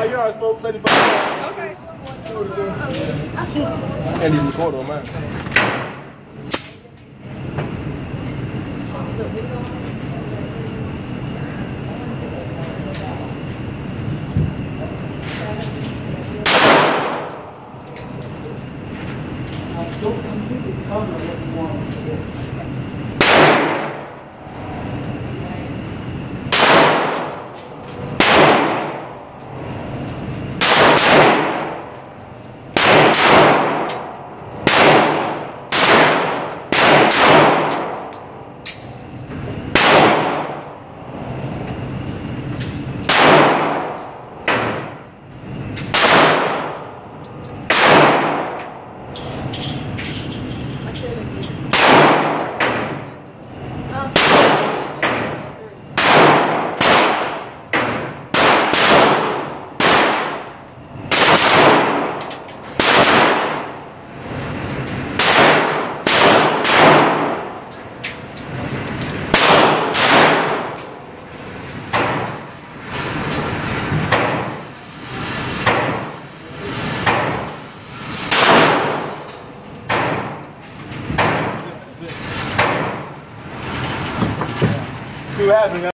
75 yards, folks. 75 yards. Okay. And he's recording on mine. Don't completely cover what you want. See what happened,